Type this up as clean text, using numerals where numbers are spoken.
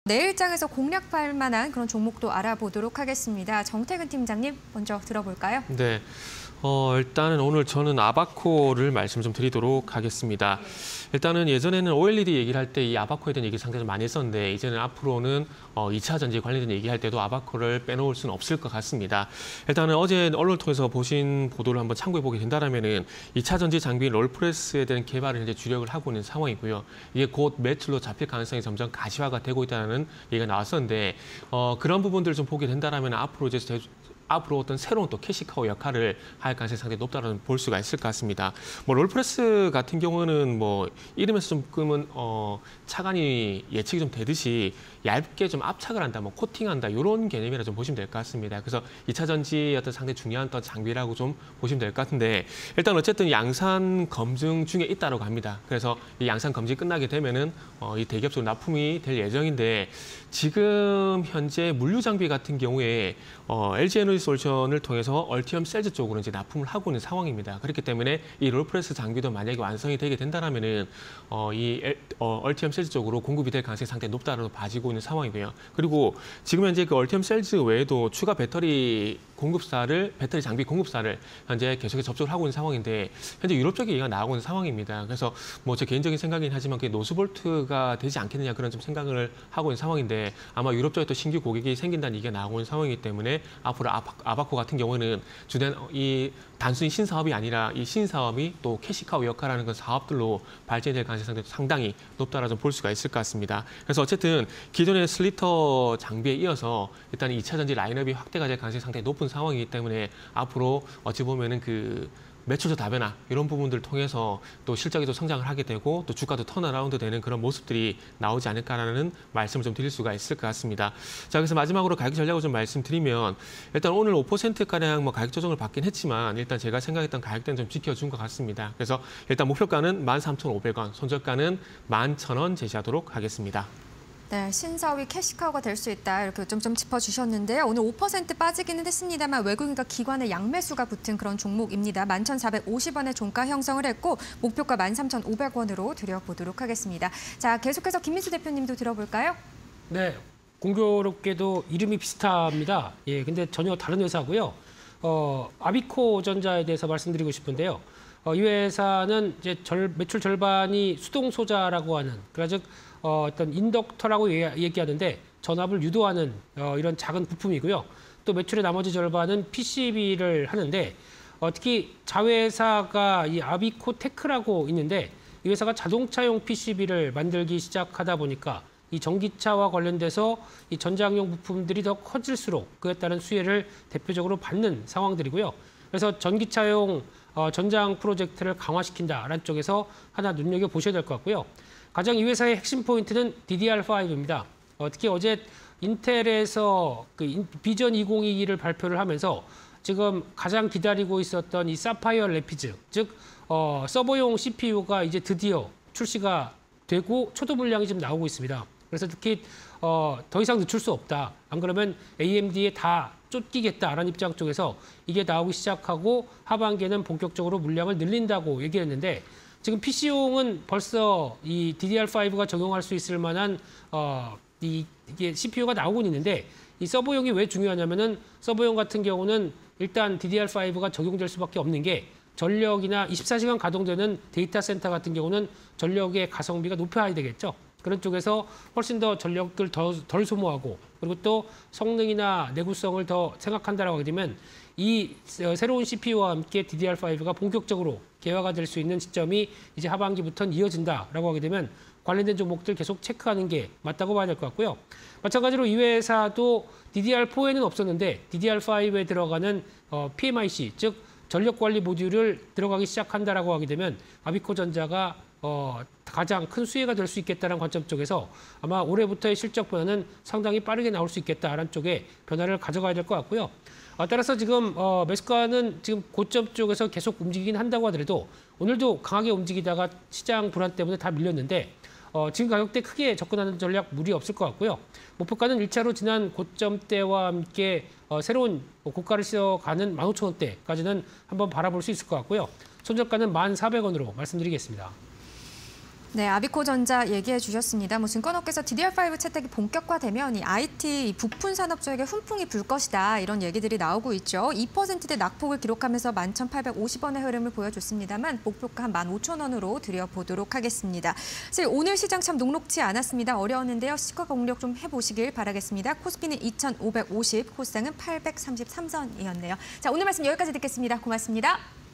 내일장에서 공략할 만한 그런 종목도 알아보도록 하겠습니다. 정태근 팀장님 먼저 들어볼까요? 네. 일단은 오늘 저는 아바코를 말씀 좀 드리도록 하겠습니다. 일단은 예전에는 OLED 얘기를 할 때 이 아바코에 대한 얘기 상당히 많이 했었는데 이제는 앞으로는 2차 전지 관련된 얘기할 때도 아바코를 빼놓을 수는 없을 것 같습니다. 일단은 어제 언론을 통해서 보신 보도를 한번 참고해 보게 된다면은 2차 전지 장비 롤프레스에 대한 개발을 현재 주력을 하고 있는 상황이고요. 이게 곧 매출로 잡힐 가능성이 점점 가시화가 되고 있다는 얘기가 나왔었는데 그런 부분들을 좀 보게 된다면 앞으로 어떤 새로운 또 캐시카우 역할을 할 가능성이 상당히 높다는 볼 수가 있을 것 같습니다. 롤프레스 같은 경우는 이름에서 조금은 차관이 예측이 좀 되듯이 얇게 좀 압착을 한다, 코팅한다 이런 개념이라 좀 보시면 될 것 같습니다. 그래서 2차 전지 어떤 상당히 중요한 또 장비라고 좀 보시면 될 것 같은데 일단 어쨌든 양산 검증 중에 있다고 합니다. 그래서 이 양산 검증이 끝나게 되면은 이 대기업으로 납품이 될 예정인데 지금 현재 물류 장비 같은 경우에 LG 에너지 솔루션을 통해서 얼티엄 셀즈 쪽으로 이제 납품을 하고 있는 상황입니다. 그렇기 때문에 이 롤프레스 장비도 만약에 완성이 되게 된다면은 얼티엄 셀즈 쪽으로 공급이 될 가능성이 상당히 높다고 봐지고 있는 상황이고요. 그리고 지금 현재 그 얼티엄 셀즈 외에도 추가 배터리 장비 공급사를 현재 계속해서 접촉을 하고 있는 상황인데 현재 유럽 쪽에 얘기가 나오고 있는 상황입니다. 그래서 제 개인적인 생각이긴 하지만 그게 노스볼트가 되지 않겠느냐 그런 좀 생각을 하고 있는 상황인데 아마 유럽 쪽에 또 신규 고객이 생긴다는 얘기가 나오고 있는 상황이기 때문에 앞으로 아바코 같은 경우는 주된 이 단순히 신사업이 아니라 이 신사업이 또 캐시카우 역할하는 그 사업들로 발전될 가능성이 상당히 높다라 좀 볼 수가 있을 것 같습니다. 그래서 어쨌든 기존의 슬리터 장비에 이어서 일단 2차 전지 라인업이 확대가 될 가능성이 상당히 높은 상황이기 때문에 앞으로 어찌 보면은 그 매출도 다변화 이런 부분들을 통해서 또 실적이 또 성장을 하게 되고 또 주가도 턴어라운드 되는 그런 모습들이 나오지 않을까라는 말씀을 좀 드릴 수가 있을 것 같습니다. 자, 그래서 마지막으로 가격 전략을 좀 말씀드리면 일단 오늘 5%가량 가격 조정을 받긴 했지만 일단 제가 생각했던 가격대는 좀 지켜준 것 같습니다. 그래서 일단 목표가는 13,500원, 손절가는 11,000원 제시하도록 하겠습니다. 네, 신사업이 캐시카우가 될 수 있다 이렇게 좀 짚어주셨는데요. 오늘 5% 빠지기는 했습니다만 외국인과 기관의 양매수가 붙은 그런 종목입니다. 11,450원의 종가 형성을 했고 목표가 13,500원으로 드려보도록 하겠습니다. 자, 계속해서 김민수 대표님도 들어볼까요? 네, 공교롭게도 이름이 비슷합니다. 예, 근데 전혀 다른 회사고요. 아비코 전자에 대해서 말씀드리고 싶은데요. 이 회사는 이제 매출 절반이 수동 소자라고 하는, 즉 어떤 인덕터라고 얘기하는데 전압을 유도하는 이런 작은 부품이고요. 또 매출의 나머지 절반은 PCB를 하는데 특히 자회사가 이 아비코테크라고 있는데 이 회사가 자동차용 PCB를 만들기 시작하다 보니까 이 전기차와 관련돼서 이 전장용 부품들이 더 커질수록 그에 따른 수혜를 대표적으로 받는 상황들이고요. 그래서 전기차용 전장 프로젝트를 강화시킨다라는 쪽에서 하나 눈여겨보셔야 될 것 같고요. 가장 이 회사의 핵심 포인트는 DDR5입니다. 특히 어제 인텔에서 그 비전 2022를 발표를 하면서 지금 가장 기다리고 있었던 이 사파이어 레피즈, 즉 서버용 CPU가 이제 드디어 출시가 되고 초도 물량이 지금 나오고 있습니다. 그래서 특히 더 이상 늦출 수 없다. 안 그러면 AMD에 다 쫓기겠다라는 입장 쪽에서 이게 나오기 시작하고 하반기에는 본격적으로 물량을 늘린다고 얘기했는데 지금 PC용은 벌써 이 DDR5가 적용할 수 있을 만한 이게 CPU가 나오고 있는데 이 서버용이 왜 중요하냐면은 서버용 같은 경우는 일단 DDR5가 적용될 수밖에 없는 게 전력이나 24시간 가동되는 데이터 센터 같은 경우는 전력의 가성비가 높아야 되겠죠. 그런 쪽에서 훨씬 더 전력을 덜 소모하고 그리고 또 성능이나 내구성을 더 생각한다라고 하게 되면 이 새로운 CPU와 함께 DDR5가 본격적으로 개화가 될 수 있는 시점이 이제 하반기부터는 이어진다라고 하게 되면 관련된 종목들 계속 체크하는 게 맞다고 봐야 될 것 같고요. 마찬가지로 이 회사도 DDR4에는 없었는데 DDR5에 들어가는 PMIC, 즉 전력관리 모듈을 들어가기 시작한다라고 하게 되면 아비코전자가 가장 큰 수혜가 될 수 있겠다는 관점 쪽에서 아마 올해부터의 실적 변화는 상당히 빠르게 나올 수 있겠다라는 쪽에 변화를 가져가야 될 것 같고요. 따라서 지금 매수가는 지금 고점 쪽에서 계속 움직이긴 한다고 하더라도 오늘도 강하게 움직이다가 시장 불안 때문에 다 밀렸는데 지금 가격대 크게 접근하는 전략 무리 없을 것 같고요. 목표가는 1차로 지난 고점대와 함께 새로운 고가를 씌워가는 15,000원대까지는 한번 바라볼 수 있을 것 같고요. 손절가는 1,400원으로 말씀드리겠습니다. 네, 아비코전자 얘기해 주셨습니다. 증권업계에서 DDR5 채택이 본격화되면 이 IT 부품 산업 쪽에 훈풍이 불 것이다 이런 얘기들이 나오고 있죠. 2%대 낙폭을 기록하면서 11,850원의 흐름을 보여줬습니다만 목표가 한 15,000원으로 들여보도록 하겠습니다. 사실 오늘 시장 참 녹록지 않았습니다. 어려웠는데요. 시가 공략 좀 해보시길 바라겠습니다. 코스피는 2,550, 코스닥은 833선이었네요. 자, 오늘 말씀 여기까지 듣겠습니다. 고맙습니다.